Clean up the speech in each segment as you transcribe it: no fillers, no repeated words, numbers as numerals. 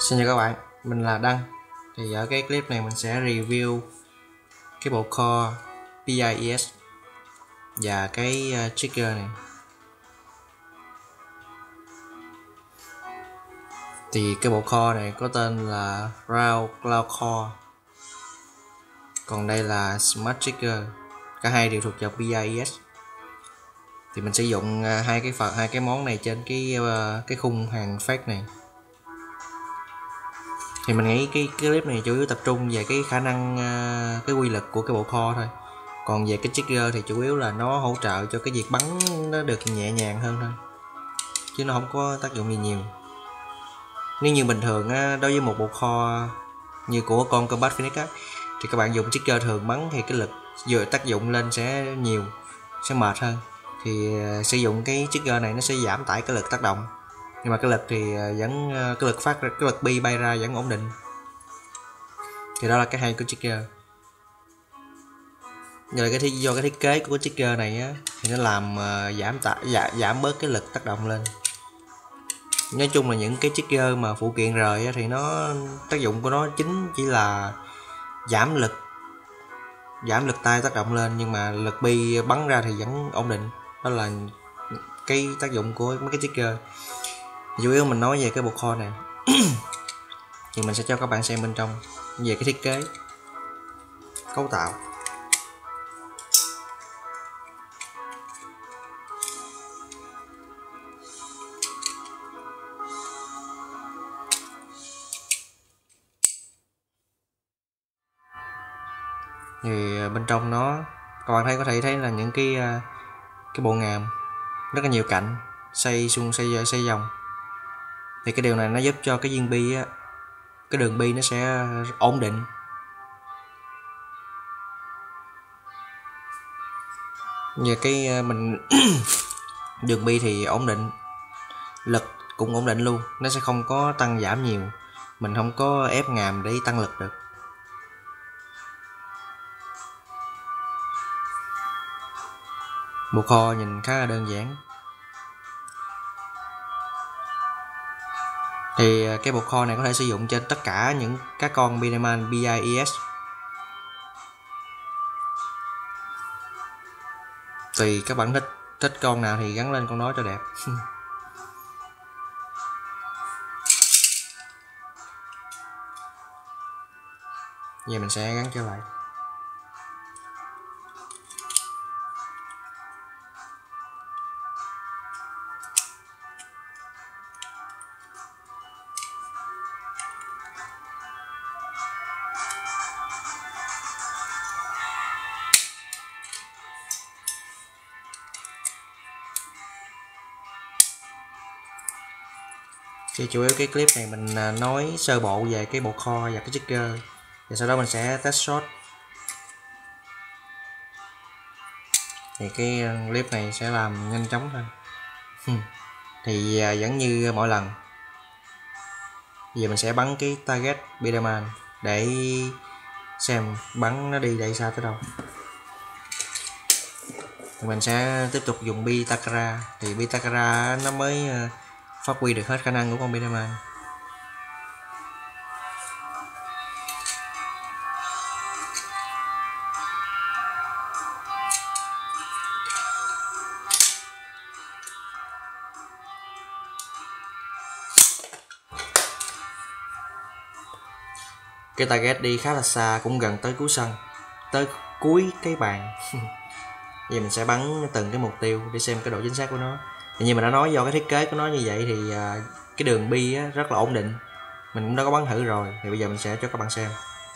Xin chào các bạn, mình là Đăng. Thì ở cái clip này mình sẽ review cái bộ core PIES và cái trigger này. Thì cái bộ core này có tên là Raw Cloud Core, còn đây là Smart Trigger. Cả hai đều thuộc vào PIES. Thì mình sử dụng hai cái món này trên cái khung hàng fake này. Thì mình nghĩ cái clip này chủ yếu tập trung về cái khả năng cái quy lực của cái bộ core thôi. Còn về cái trigger thì chủ yếu là nó hỗ trợ cho cái việc bắn nó được nhẹ nhàng hơn thôi, chứ nó không có tác dụng gì nhiều. Nếu như bình thường đối với một bộ core như của con Combat Phoenix thì các bạn dùng trigger thường bắn thì cái lực vừa tác dụng lên sẽ nhiều, sẽ mệt hơn. Thì sử dụng cái trigger này nó sẽ giảm tải cái lực tác động, nhưng mà cái lực thì vẫn cái lực bi bay ra vẫn ổn định. Thì đó là cái hay của trigger. Do cái thiết kế của cái trigger này thì nó làm giảm bớt cái lực tác động lên. Nói chung là những cái trigger mà phụ kiện rời thì nó tác dụng của nó chính chỉ là giảm lực tay tác động lên, nhưng mà lực bi bắn ra thì vẫn ổn định. Đó là cái tác dụng của mấy cái trigger. Chủ yếu mình nói về cái bộ core này thì mình sẽ cho các bạn xem bên trong về cái thiết kế, cấu tạo. Thì bên trong nó các bạn có thể thấy là những cái bộ ngàm rất là nhiều cạnh xoay vòng. Thì cái điều này nó giúp cho cái viên bi cái đường bi nó sẽ ổn định. Và cái mình đường bi thì ổn định, lực cũng ổn định luôn, nó sẽ không có tăng giảm nhiều, mình không có ép ngàm để tăng lực được. Bộ core nhìn khá là đơn giản. Thì cái bộ core này có thể sử dụng trên tất cả những các con Bineman PIES. Tùy các bạn thích con nào thì gắn lên con đó cho đẹp. Giờ mình sẽ gắn trở lại. Thì chủ yếu cái clip này mình nói sơ bộ về cái bộ core và cái trigger, và sau đó mình sẽ test shot. Thì cái clip này sẽ làm nhanh chóng thôi. Thì vẫn như mỗi lần, giờ mình sẽ bắn cái target Biderman để xem bắn nó đi đây xa tới đâu. Thì mình sẽ tiếp tục dùng bi Takara, thì bi Takara nó mới phát huy được hết khả năng của con Biderman. Cái target đi khá là xa, cũng gần tới cuối sân, tới cuối cái bàn. Giờ mình sẽ bắn từng cái mục tiêu để xem cái độ chính xác của nó. Thì như mình đã nói, do cái thiết kế của nó như vậy thì cái đường bi rất là ổn định. Mình cũng đã có bắn thử rồi, thì bây giờ mình sẽ cho các bạn xem.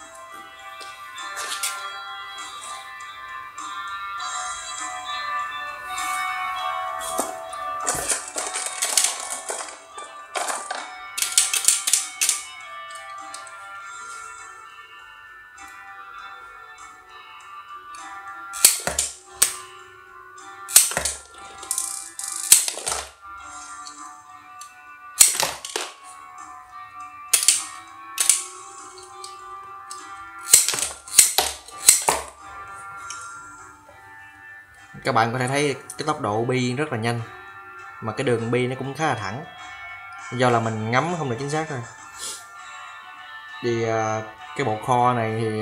Các bạn có thể thấy cái tốc độ bi rất là nhanh, mà cái đường bi nó cũng khá là thẳng, do là mình ngắm không được chính xác thôi. Thì cái bộ kho này thì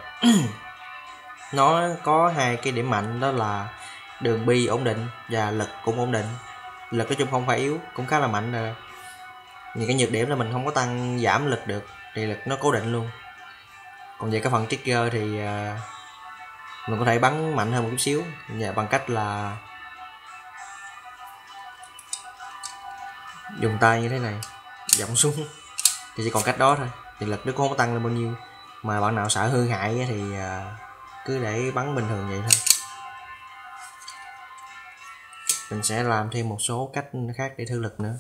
nó có hai cái điểm mạnh, đó là đường bi ổn định và lực cũng ổn định. Lực nói chung không phải yếu, cũng khá là mạnh rồi. Những cái nhược điểm là mình không có tăng giảm lực được, thì lực nó cố định luôn. Còn về cái phần trigger thì mình có thể bắn mạnh hơn một chút xíu bằng cách là dùng tay như thế này, giọng xuống, thì chỉ còn cách đó thôi. Thì lực nó cũng không có tăng lên bao nhiêu, mà bạn nào sợ hư hại thì cứ để bắn bình thường vậy thôi. Mình sẽ làm thêm một số cách khác để thử lực nữa.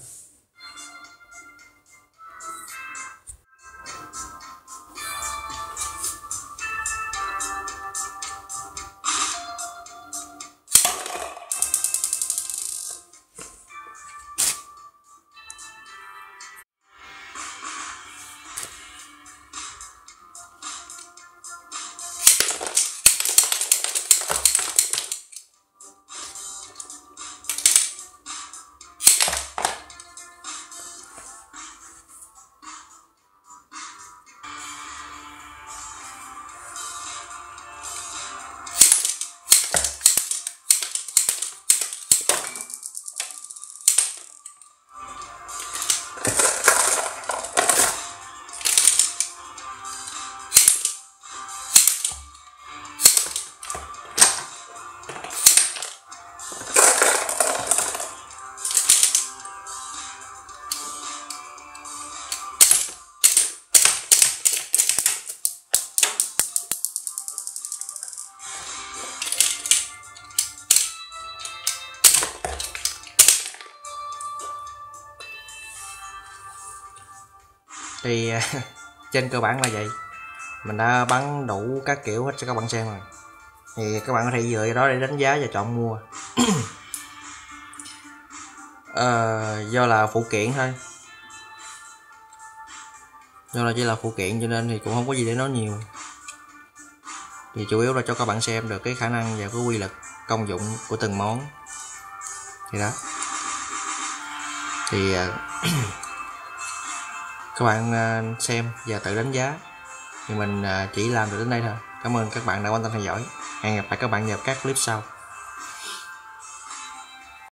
Thì trên cơ bản là vậy. Mình đã bắn đủ các kiểu hết cho các bạn xem rồi, thì các bạn có thể dựa vào đó để đánh giá và chọn mua. Do là phụ kiện thôi, do là chỉ là phụ kiện cho nên thì cũng không có gì để nói nhiều. Thì chủ yếu là cho các bạn xem được cái khả năng và cái quy lực, công dụng của từng món. Thì đó, thì các bạn xem và tự đánh giá. Thì mình chỉ làm được đến đây thôi. Cảm ơn các bạn đã quan tâm theo dõi. Hẹn gặp lại các bạn vào các clip sau.